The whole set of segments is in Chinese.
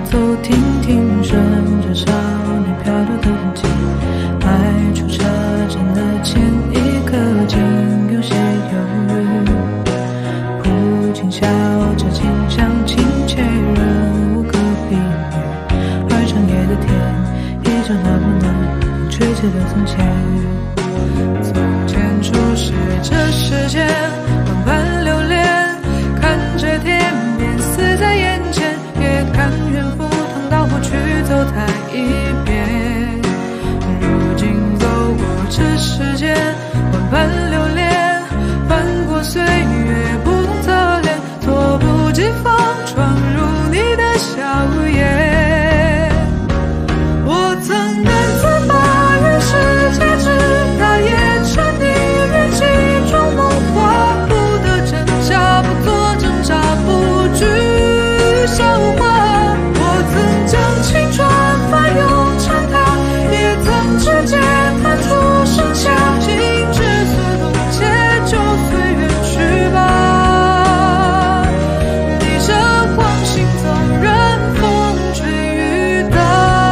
走停停，顺着少年飘流的痕迹，迈出车站的前一刻，竟有些犹豫。父亲笑着，清香亲切，人无可避免。而长夜的天，依旧那么暖，吹起了从前。从前初识这世间，万般流连，看着天边死在眼前，也甘愿赴汤蹈火去走它一遍。如今走过这世间，万般流连，翻过岁月不同侧脸，猝不及防闯入你的笑颜。我曾胆自把与世界之大也沉溺于其中梦话，不得真假，不做挣扎，不惧笑话。我曾将青春翻涌成她，也曾指尖弹出盛夏，心之所动，且就随缘去吧。逆着光行走，任风吹雨打。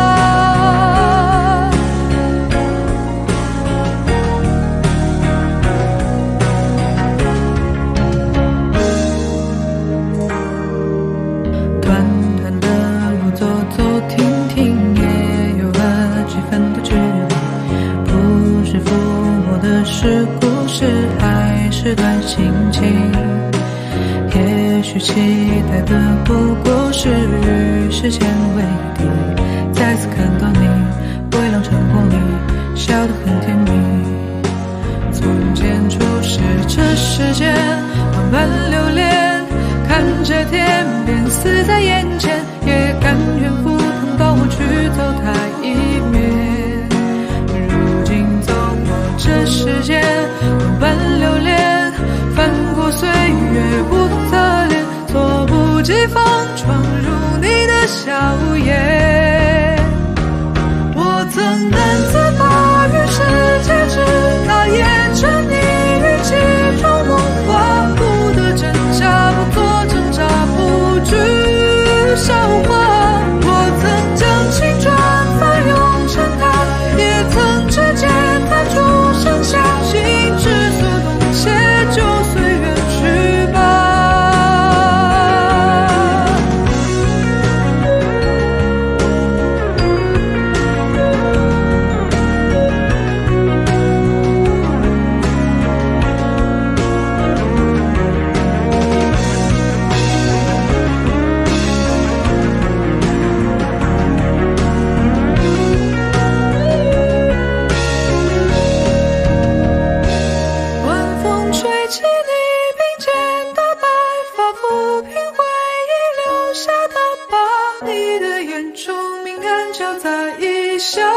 短短的路，走走停停，也有了几分的距离。不是抚摸的是故事，还是段心情？也许期待的不过是与时间为敌。再次看到你，微亮晨光里，笑得很甜蜜。从前初识这世间，万般流连，看着天边死在眼前，也甘愿赴汤蹈火去走它一遍。如今走过这世间，万般流连，翻过岁月不同侧脸，猝不及防闯入你的笑颜。我曾胆自把与世界之大也沉溺于其中梦话，不得真假，不做挣扎，不惧笑话。我曾将青春翻涌成她，也曾指尖弹出盛夏，心之所动，且就随缘去吧。晚风吹起你鬓间的白发，抚平回忆留下的疤，你的眼中明暗交杂一笑。